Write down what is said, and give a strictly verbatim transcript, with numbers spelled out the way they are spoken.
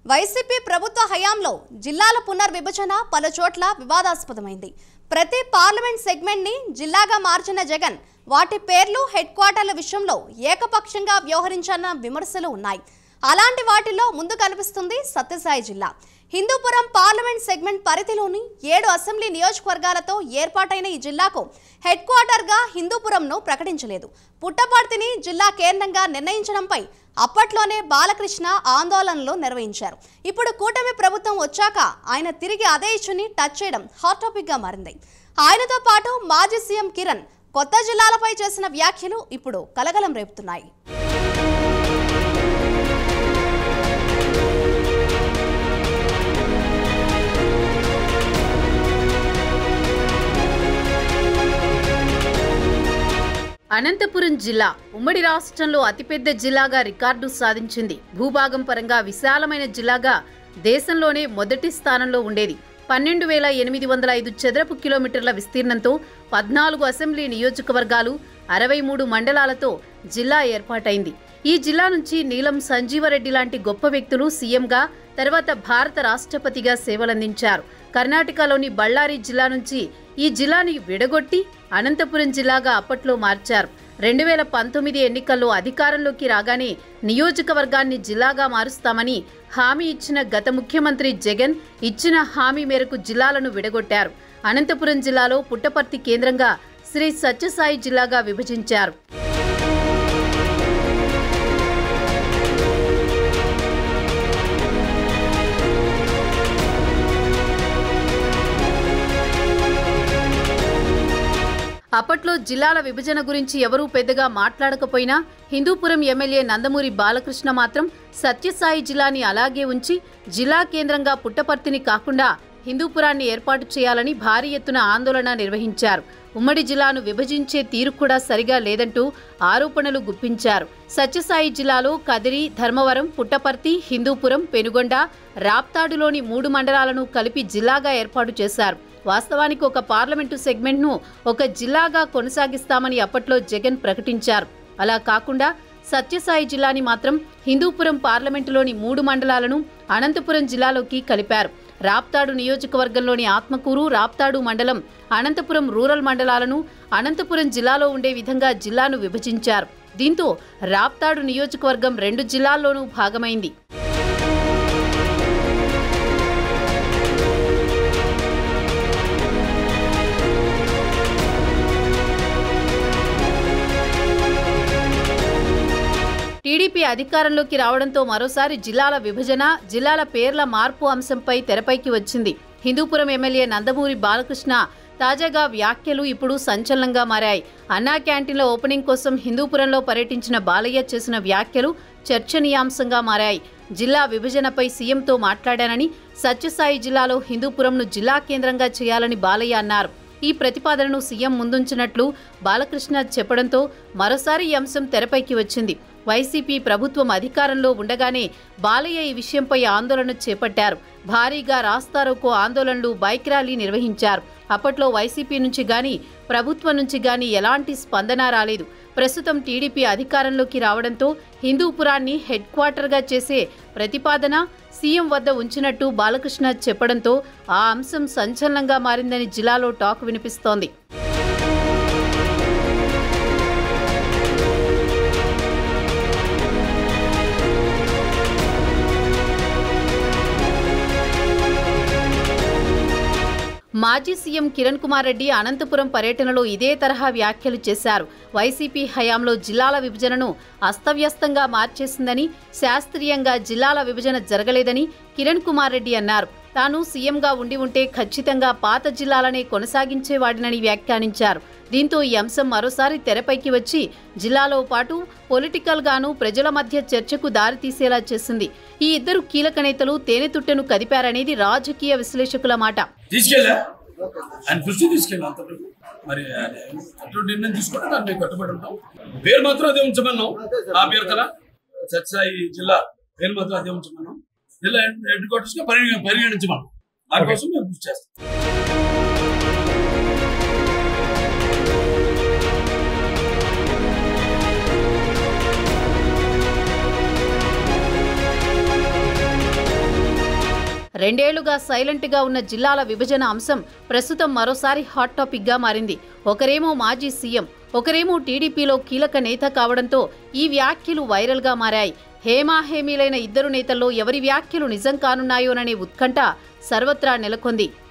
YCP ప్రభుత్వ హయాంలో జిల్లాల పునర్విభజన పలు చోట్ల వివాదాస్పదమైంది. ప్రతి పార్లమెంట్ సెగ్మెంట్ ని జిల్లాగా మార్చిన జగన్ వాటి పేర్లు హెడ్ క్వార్టర్ల విషయంలో ఏకపక్షంగా వ్యవహరించన్న విమర్శలు ఉన్నాయి. అలాంటి వాటిలో ముందు కనిపిస్తుంది సత్యసాయి జిల్లా. హిందూపురం పార్లమెంట్ సెగ్మెంట్ పరిధిలోని ఏడు అసెంబ్లీ నియోజకవర్గాలతో ఏర్పాటైన ఈ జిల్లాకు హెడ్ క్వార్టర్గా హిందూపురంను ప్రకటించలేదు. పుట్టపర్తిని జిల్లా కేంద్రంగా నిర్ణయించడంపై అప్పట్లోనే బాలకృష్ణ ఆందోళనలు నిర్వహించారు. ఇప్పుడు కూటమి ప్రభుత్వం వచ్చాక ఆయన తిరిగి అదే ఇష్యూని టచ్ చేయడం హాట్ టాపిక్ గా మారింది. ఆయనతో పాటు మాజీ సీఎం కిరణ్ కొత్త జిల్లాలపై చేసిన వ్యాఖ్యలు ఇప్పుడు కలకలం రేపుతున్నాయి. అనంతపురం జిల్లా ఉమ్మడి రాష్ట్రంలో అతిపెద్ద జిల్లాగా రికార్డు సాధించింది. భూభాగం పరంగా విశాలమైన జిల్లాగా దేశంలోనే మొదటి స్థానంలో ఉండేది. పన్నెండు వేల ఎనిమిది వందల ఐదు చదరపు కిలోమీటర్ల విస్తీర్ణంతో పద్నాలుగు అసెంబ్లీ నియోజకవర్గాలు అరవై మూడు మండలాలతో జిల్లా ఏర్పాటైంది. ఈ జిల్లా నుంచి నీలం సంజీవరెడ్డి లాంటి గొప్ప వ్యక్తులు సీఎంగా, తర్వాత భారత రాష్ట్రపతిగా సేవలందించారు. కర్ణాటకలోని బళ్ళారి జిల్లా నుంచి ఈ జిల్లాని విడగొట్టి అనంతపురం జిల్లాగా అప్పట్లో మార్చారు. రెండు వేల పంతొమ్మిది ఎన్నికల్లో అధికారంలోకి రాగానే నియోజకవర్గాన్ని జిల్లాగా మారుస్తామని హామీ ఇచ్చిన గత ముఖ్యమంత్రి జగన్ ఇచ్చిన హామీ మేరకు జిల్లాలను విడగొట్టారు. అనంతపురం జిల్లాలో పుట్టపర్తి కేంద్రంగా శ్రీ సత్యసాయి జిల్లాగా విభజించారు. అప్పట్లో జిల్లాల విభజన గురించి ఎవరూ పెద్దగా మాట్లాడకపోయినా హిందూపురం ఎమ్మెల్యే నందమూరి బాలకృష్ణ మాత్రం సత్యసాయి జిల్లాని అలాగే ఉంచి జిల్లా కేంద్రంగా పుట్టపర్తిని కాకుండా హిందూపురాన్ని ఏర్పాటు చేయాలని భారీ ఎత్తున ఆందోళన నిర్వహించారు. ఉమ్మడి జిల్లాను విభజించే తీరు కూడా సరిగా లేదంటూ ఆరోపణలు గుప్పించారు. సత్యసాయి జిల్లాలో కదిరి, ధర్మవరం, పుట్టపర్తి, హిందూపురం, పెనుగొండ, రాప్తాడులోని మూడు మండలాలను కలిపి జిల్లాగా ఏర్పాటు చేశారు. వాస్తవానికి ఒక పార్లమెంటు సెగ్మెంట్ను ఒక జిల్లాగా కొనసాగిస్తామని అప్పట్లో జగన్ ప్రకటించారు. అలా కాకుండా సత్యసాయి జిల్లాని మాత్రం హిందూపురం పార్లమెంటులోని మూడు మండలాలను అనంతపురం జిల్లాలోకి కలిపారు. రాప్తాడు నియోజకవర్గంలోని ఆత్మకూరు, రాప్తాడు మండలం, అనంతపురం రూరల్ మండలాలను అనంతపురం జిల్లాలో ఉండే విధంగా జిల్లాను విభజించారు. దీంతో రాప్తాడు నియోజకవర్గం రెండు జిల్లాల్లోనూ భాగమైంది. టీడీపీ అధికారంలోకి రావడంతో మరోసారి జిల్లాల విభజన, జిల్లాల పేర్ల మార్పు అంశంపై తెరపైకి వచ్చింది. హిందూపురం ఎమ్మెల్యే నందమూరి బాలకృష్ణ తాజాగా వ్యాఖ్యలు ఇప్పుడు సంచలనంగా మారాయి. అన్నా క్యాంటీన్ల ఓపెనింగ్ కోసం హిందూపురంలో పర్యటించిన బాలయ్య చేసిన వ్యాఖ్యలు చర్చనీయాంశంగా మారాయి. జిల్లా విభజనపై సీఎంతో మాట్లాడానని, సత్యసాయి జిల్లాలో హిందూపురంను జిల్లా కేంద్రంగా చేయాలని బాలయ్య అన్నారు. ఈ ప్రతిపాదనను సీఎం ముందుంచినట్లు బాలకృష్ణ చెప్పడంతో మరోసారి ఈ అంశం తెరపైకి వచ్చింది. వైసీపీ ప్రభుత్వం అధికారంలో ఉండగానే బాలయ్య ఈ విషయంపై ఆందోళన చేపట్టారు. భారీగా రాస్తారోకో ఆందోళనలు, బైక్ ర్యాలీ నిర్వహించారు. అప్పట్లో వైసీపీ నుంచి గానీ, ప్రభుత్వం నుంచి గానీ ఎలాంటి స్పందన రాలేదు. ప్రస్తుతం టీడీపీ అధికారంలోకి రావడంతో హిందూపురాన్ని హెడ్ క్వార్టర్గా చేసే ప్రతిపాదన సీఎం వద్ద ఉంచినట్టు బాలకృష్ణ చెప్పడంతో ఆ అంశం సంచలనంగా మారిందని జిల్లాలో టాక్ వినిపిస్తోంది. మాజీ సీఎం కిరణ్ కుమార్ రెడ్డి అనంతపురం పర్యటనలో ఇదే తరహా వ్యాఖ్యలు చేశారు. వైసీపీ హయాంలో జిల్లాల విభజనను అస్తవ్యస్తంగా మార్చేసిందని, శాస్త్రీయంగా జిల్లాల విభజన జరగలేదని కిరణ్ కుమార్ రెడ్డి అన్నారు. తాను సీఎంగా ఉండి ఉంటే ఖచ్చితంగా పాత జిల్లాలనే కొనసాగించేవాడినని వ్యాఖ్యానించారు. దీంతో ఈ అంశం మరోసారి తెరపైకి వచ్చి జిల్లాలో పాటు పొలిటికల్ గాను ప్రజల మధ్య చర్చకు దారితీసేలా చేసింది. ఈ ఇద్దరు కీలక నేతలు తేనెతుట్టెను కదిపారనేది రాజకీయ విశ్లేషకుల మాట. పరిగణించమన్నాం. దానికోసం మేము కృషి చేస్తాం. రెండేళ్లుగా సైలెంట్గా ఉన్న జిల్లాల విభజన అంశం ప్రస్తుతం మరోసారి హాట్ టాపిక్గా మారింది. ఒకరేమో మాజీ సీఎం, ఒకరేమో టీడీపీలో కీలక నేత కావడంతో ఈ వ్యాఖ్యలు వైరల్గా మారాయి. హేమాహేమీలైన ఇద్దరు నేతల్లో ఎవరి వ్యాఖ్యలు నిజం కానున్నాయోననే ఉత్కంఠ సర్వత్రా నెలకొంది.